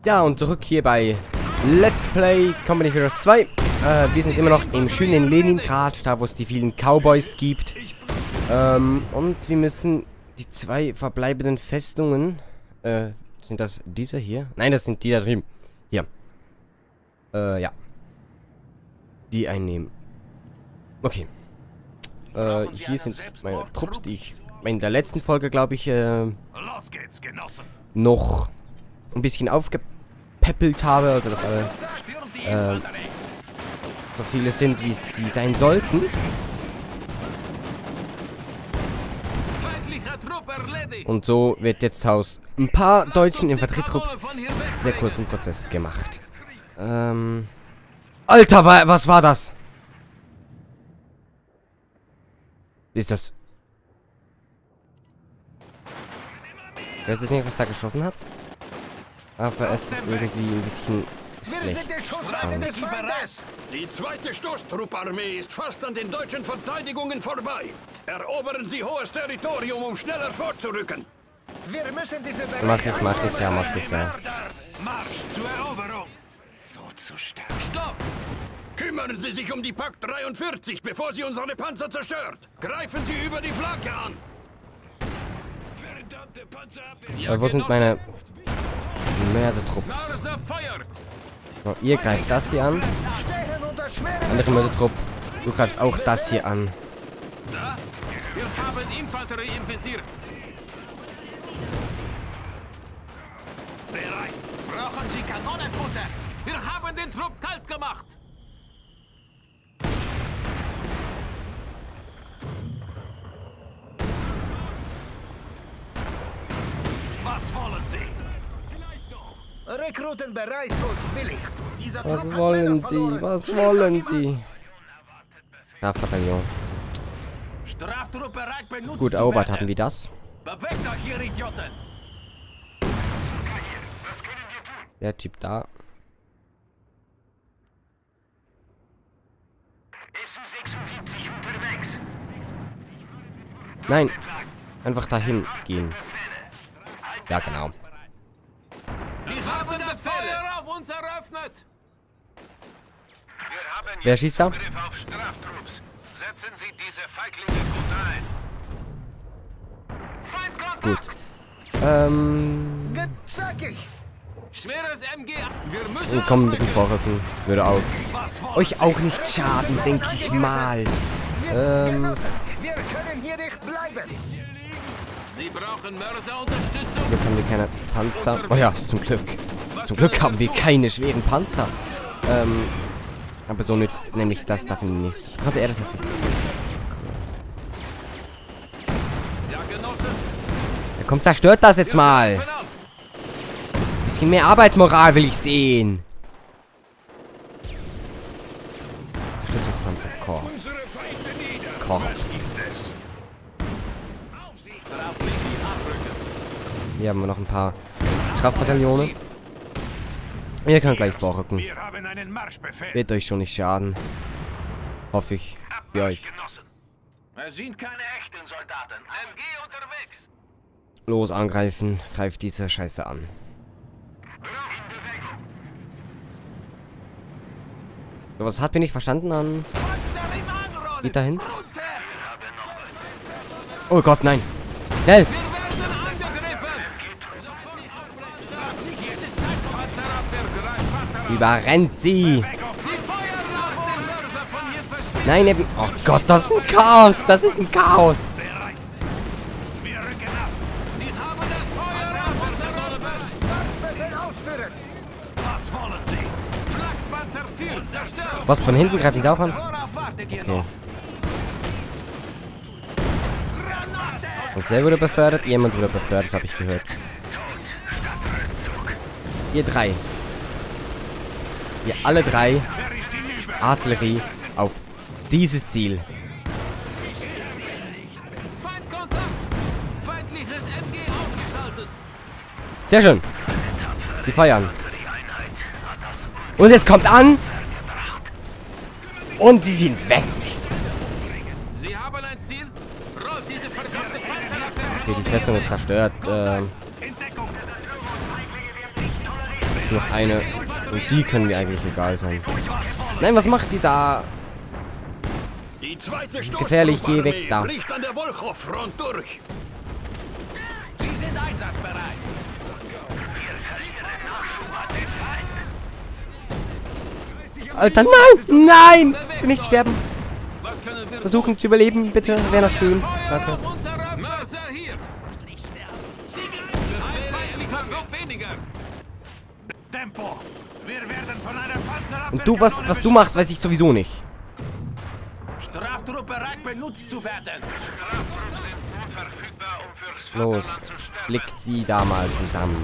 Ja, und zurück hier bei Let's Play Company of Heroes 2. Wir sind immer noch im schönen Leningrad, da wo es die vielen Cowboys gibt. Und wir müssen die zwei verbleibenden Festungen, sind das diese hier? Nein, das sind die da drüben. Hier. Ja. Die einnehmen. Okay. Hier sind meine Trupps, die ich in der letzten Folge, glaube ich, noch ein bisschen aufgepäppelt habe, also dass alle so viele sind, wie sie sein sollten. Und so wird jetzt aus ein paar deutschen Infanterietrupps sehr kurzen Prozess gemacht. Alter, was war das? Ist das? Ich weiß jetzt nicht, was da geschossen hat. Aber es ist irgendwie ein bisschen schlecht. Die zweite Stoßtrupparmee ist fast an den deutschen Verteidigungen vorbei. Erobern Sie hohes Territorium, um schneller fortzurücken. Wir müssen diese Mach ich, ja. Marsch zur Eroberung. So zu stark. Stopp! Kümmern Sie sich um die Pak 43, bevor sie unsere Panzer zerstört. Greifen Sie über die Flanke an. Verdammte Panzerabwehr. Wo sind meine Mörsertrupps? So, ihr greift das hier an. Andere Mörsertrupp, du greifst auch das hier an. Wir haben Infanterie im Visier. Bereit. Brauchen Sie Kanonenfutter? Wir haben den Trupp kalt gemacht. Was wollen Sie? Rekruten bereit und willig. Was wollen Sie? Was wollen Sie? Strafbataillon. Straftruppe bereit benutzt. Gut, erobert haben wir das. Bewegt euch, ihr Idioten! Der Typ da. SU-76 unterwegs. Nein, einfach dahin gehen. Ja, genau. Wir haben das Feuer auf uns eröffnet! Wir haben Wer schießt da? Zugriff auf Straftrupps. Setzen Sie diese Feiglinge gut ein. Gut. Zackig! Schweres MG! Wir müssen... Komm mit dem Vorrücken. Würde auch euch auch nicht schaden, denke ich mal. Genossen, wir können hier nicht bleiben. Sie brauchen Mörserunterstützung. Hier haben wir keine Panzer. Oh ja, zum Glück. Zum Glück haben wir keine schweren Panzer. Aber so nützt nämlich das dafür nichts. Hatte er das nicht? Ja, Genosse. Ja, komm, zerstört das jetzt mal. Bisschen mehr Arbeitsmoral will ich sehen. Unterstützungspanzerkorps. Unsere Feinde nieder. Korps. Hier haben wir noch ein paar Strafbataillone. Ihr könnt gleich vorrücken. Wir haben einen Marschbefehl. Wird euch schon nicht schaden. Hoffe ich. Für euch. Genossen. Es sind keine echten Soldaten. MG unterwegs. Los, angreifen. Greift diese Scheiße an. So, was hat mir nicht verstanden an... Geht dahin? Oh Gott, nein. Schnell! Überrennt sie! Nein, eben... Oh Gott, das ist ein Chaos! Das ist ein Chaos! Bereit. Wir rücken ab. Wir haben das Feuer auf unserer Befehl ausführen. Was wollen Sie? Flakpanzer 4 zerstört. Was, von hinten greifen sie auch an? Worauf wartet ihr Okay. noch? Und wer wurde befördert? Jemand wurde befördert, habe ich gehört. Ihr drei. Wir alle drei. Wer ist hinüber? Artillerie auf dieses Ziel. Feindkontakt. Feindliches MG ausgeschaltet. Sehr schön. Die feiern. Und es kommt an. Und sie sind weg. Sie haben ein Ziel. Rollt diese verdammte Panzerabwehr. Okay, die Festung ist zerstört. In Deckung. noch eine. Und die können mir eigentlich egal sein. Nein, was macht die da? Die zweite Das ist gefährlich, geh weg da. bricht an der Wolchow-Front durch. Sie sind einsatzbereit. Alter, nein! Nein! Bitte nicht sterben. Was können wir Versuchen zu überleben, bitte. Wäre das schön. Danke. Mörser hier. Befehle, noch weniger. Tempo! Wir werden von einer Panzerabwehr... Und du, was du machst, weiß ich sowieso nicht. Straftrupppe bereit benutzt zu werden. Los, legt die da mal zusammen.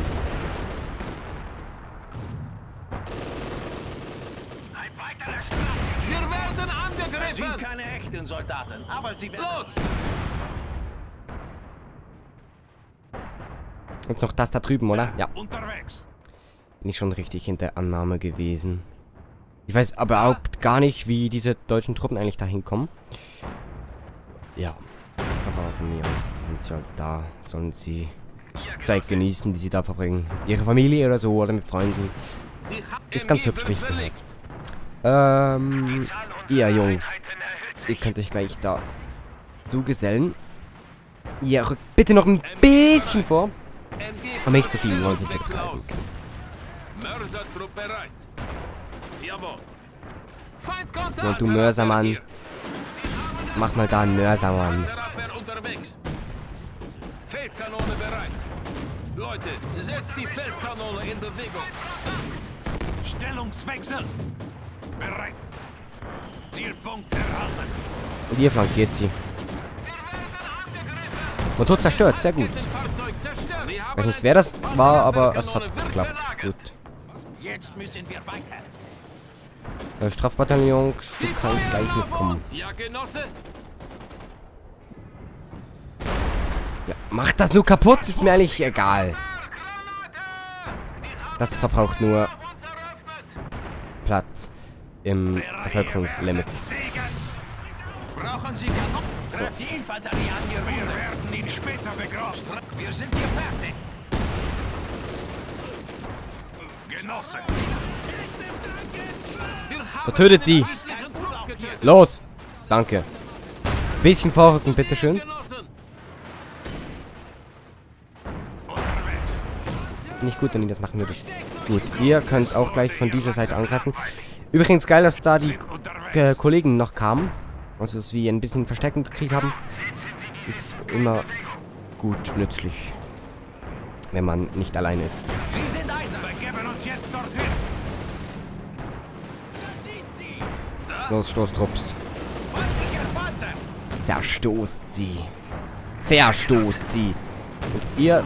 Wir werden angegriffen. Sind keine echten Soldaten, aber sie werden... Los! Und noch das da drüben, oder? Ja. Unterwegs! Bin ich schon richtig in der Annahme gewesen. Ich weiß aber überhaupt gar nicht, wie diese deutschen Truppen eigentlich dahin kommen. Ja. Aber von mir aus sind sie halt da. Sollen sie Zeit genießen, die sie da verbringen. Mit ihrer Familie oder so, oder mit Freunden. Sie haben Ist ganz hübsch, MG wie ich gehört. Ihr Jungs. Ihr könnt euch gleich da zugesellen. Ihr rückt bitte noch ein bisschen vor. Aber nicht zu viel, wollen sie nicht betreiben. Mörsertrupp bereit. Jawohl. Feindkontakt. Und du Mörsermann. Mach mal da einen Mörsermann. Panzerabwehr unterwegs. Feldkanone bereit. Leute, setzt die Feldkanone in Bewegung. Stellungswechsel! Bereit! Zielpunkt erhalten! Und ihr flankiert sie. Motor zerstört, sehr gut. Ich weiß nicht, wer das war, aber es hat geklappt. Gut. Jetzt müssen wir weiter. Strafbataillons, du kannst gleich mitkommen. Ja, Genosse. Ja, mach das nur kaputt, ist mir eigentlich egal. Das verbraucht nur Platz im Bevölkerungslimit. Brauchen Sie Kanonen? Greift die Infanterie an, ihr Wir werden ihn später begraben! Wir sind hier fertig. Genosse! Vertötet sie! Los! Danke. Bisschen vorrücken, bitteschön. Nicht gut, wenn ihr das machen würdet. Gut, ihr könnt auch gleich von dieser Seite angreifen. Übrigens geil, dass da die Kollegen noch kamen. Also, dass wir ein bisschen Verstärkung gekriegt haben. Ist immer gut nützlich. Wenn man nicht allein ist. Sie sind einsam. Begeben uns jetzt dorthin! Los, Stoßtrupps. Feindlicher Panzer. Zerstoßt sie. Verstoßt sie. Und ihr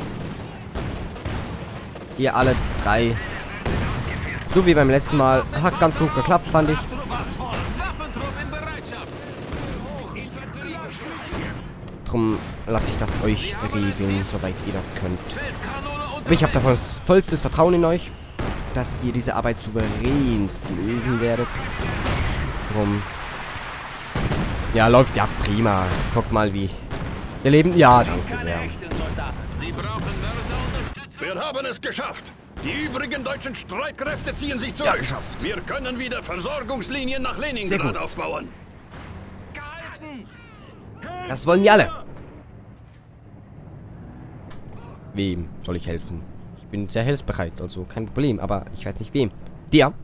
alle drei. So wie beim letzten Mal. Hat ganz gut geklappt, fand ich. Waffentrupp in Bereitschaft. Drum lasse ich das euch regeln, soweit ihr das könnt. Feldkanone und Aber ich habe davon vollstes Vertrauen in euch, dass ihr diese Arbeit souveränst lösen werdet. Drum. Ja, läuft ja prima. Guckt mal, wie wir leben. Ja, danke Keine sehr. echten Soldaten. Sie brauchen Mörserunterstützung. Wir haben es geschafft! Die übrigen deutschen Streitkräfte ziehen sich zurück! Ja, geschafft. Wir können wieder Versorgungslinien nach Sehr Leningrad gut. aufbauen! Das wollen wir alle. Wem soll ich helfen? Ich bin sehr hilfsbereit, also kein Problem, aber ich weiß nicht wem. Dir?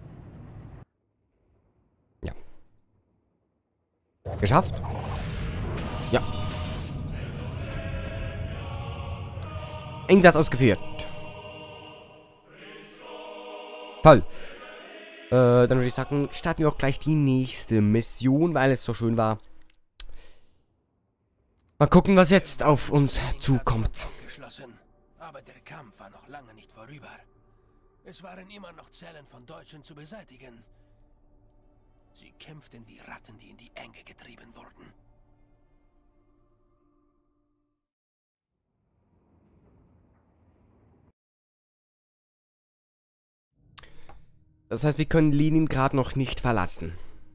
Ja. Geschafft? Ja. Einsatz ausgeführt. Toll. Dann würde ich sagen, starten wir auch gleich die nächste Mission, weil es so schön war. Mal gucken, was jetzt auf uns zukommt. Geschlossen, aber der Kampf war noch lange nicht vorüber. Es waren immer noch Zellen von Deutschen zu beseitigen. Sie kämpften wie Ratten, die in die Enge getrieben wurden. Das heißt, wir können Leningrad noch nicht verlassen.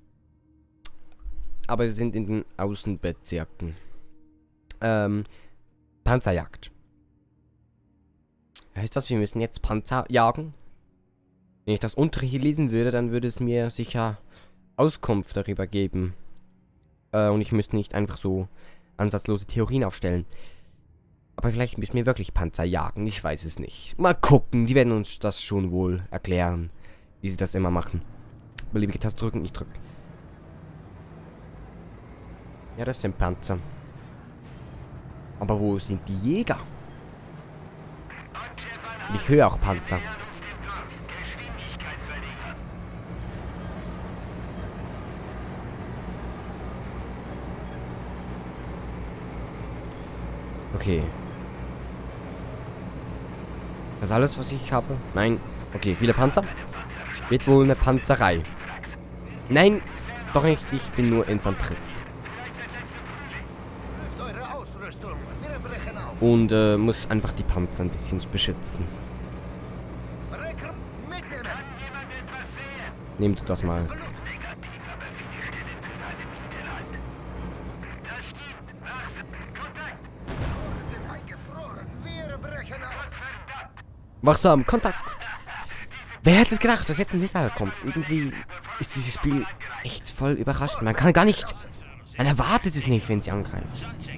Aber wir sind in den Außenbezirken. Panzerjagd. Heißt das, wir müssen jetzt Panzer jagen? Wenn ich das untere hier lesen würde, dann würde es mir sicher Auskunft darüber geben. Und ich müsste nicht einfach so ansatzlose Theorien aufstellen. Aber vielleicht müssen wir wirklich Panzer jagen, ich weiß es nicht. Mal gucken, die werden uns das schon wohl erklären, wie sie das immer machen. Beliebige Taste drücken, ich drücke. Ja, das sind Panzer. Aber wo sind die Jäger? Ich höre auch Panzer. Okay. Das ist alles, was ich habe? Nein. Okay, viele Panzer. Wird wohl eine Panzerei. Nein, doch nicht. Ich bin nur Infanterist. Und muss einfach die Panzer ein bisschen beschützen. Nehmt das mal. Wachsam, Kontakt! Wer hätte es gedacht, dass jetzt ein Gegner kommt? Irgendwie ist dieses Spiel echt voll überrascht. Man kann gar nicht... Man erwartet es nicht, wenn sie angreifen.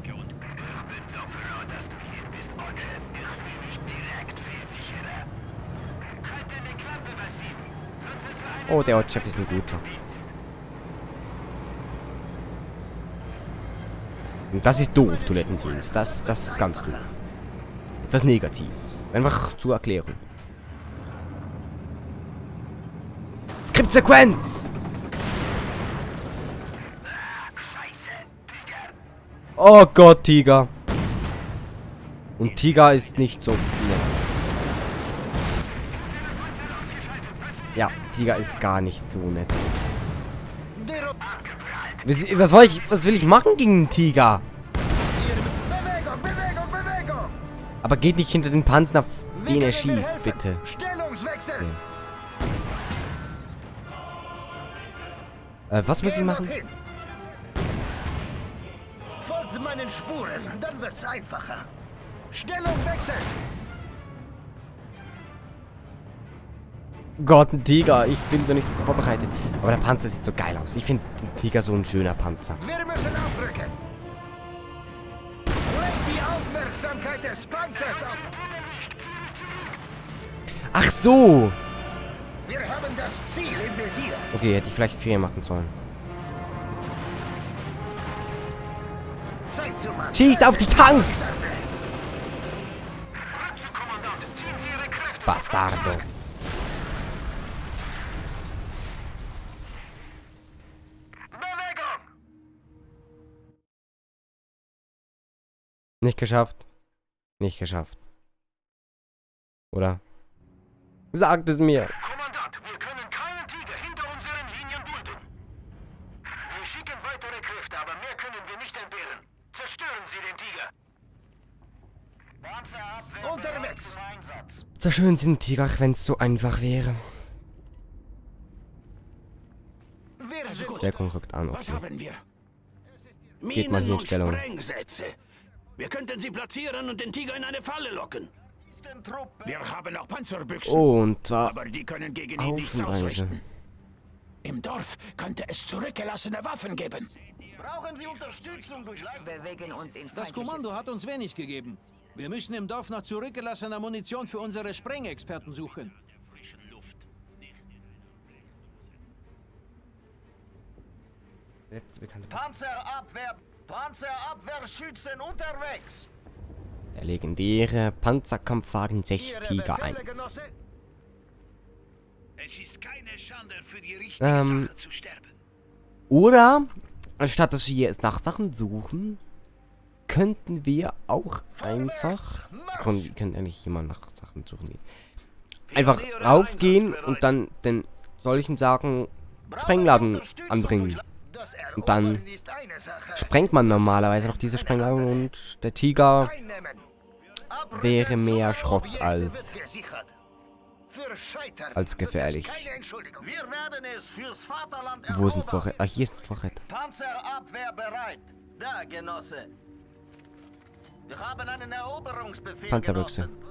Oh, der Ortschef ist ein guter. Und das ist doof, Toilettendienst. Das ist ganz doof. Etwas Negatives. Einfach zur Erklärung. Skriptsequenz! Oh Gott, Tiger. Und Tiger ist nicht so nett. Ja, Tiger ist gar nicht so nett. Was will ich machen gegen einen Tiger? Aber geht nicht hinter den Panzer, auf den er schießt, bitte. Stellungswechsel! Okay. Was muss ich machen? Folgt meinen Spuren, dann wird's einfacher. Stellung wechseln! Gott, ein Tiger. Ich bin so nicht vorbereitet. Aber der Panzer sieht so geil aus. Ich finde den Tiger so ein schöner Panzer. Wir müssen aufrücken. Lenkt die Aufmerksamkeit des Panzers auf. Ach so. Wir haben das Ziel im Visier. Okay, hätte ich vielleicht 4 machen sollen. Zeit zu machen. Schießt auf die Tanks! Bastardo. Nicht geschafft. Nicht geschafft. Oder? Sagt es mir. Kommandant, wir können keinen Tiger hinter unseren Linien dulden. Wir schicken weitere Kräfte, aber mehr können wir nicht entbehren. Zerstören Sie den Tiger. Panzerabwehr Unterwegs. zum Einsatz. So schön sind Tiger, wenn es so einfach wäre. Wir sind Deckung rückt an, Was okay. haben wir? Geht mal hier in Stellung. Sprengsätze. Wir könnten sie platzieren und den Tiger in eine Falle locken. Wir haben auch Panzerbüchsen. Oh, und zwar Aber die können gegen ihn nichts haufenweise. ausrichten. Im Dorf könnte es zurückgelassene Waffen geben. brauchen Sie Unterstützung durch Bewegen uns in Das Kommando hat uns wenig gegeben. Wir müssen im Dorf nach zurückgelassener Munition für unsere Sprengexperten suchen. Letzte bekannte Panzerabwehrschützen unterwegs. Der legendäre Panzerkampfwagen 6 Tiger 1. Es ist keine Schande, für die richtige Sache zu sterben. Oder, anstatt dass wir jetzt nach Sachen suchen, könnten wir auch einfach... Wir können eigentlich immer nach Sachen suchen gehen. Einfach raufgehen und dann den solchen Sachen Sprengladungen anbringen. Und dann sprengt man normalerweise noch diese Sprengladung und der Tiger wäre mehr Schrott als gefährlich. Wo sind Vorräte? Ah, hier ist ein Vorrat. Panzerabwehr bereit. Da, Genosse. Wir haben einen Eroberungsbefehl, Panzerbüchse. Genossen.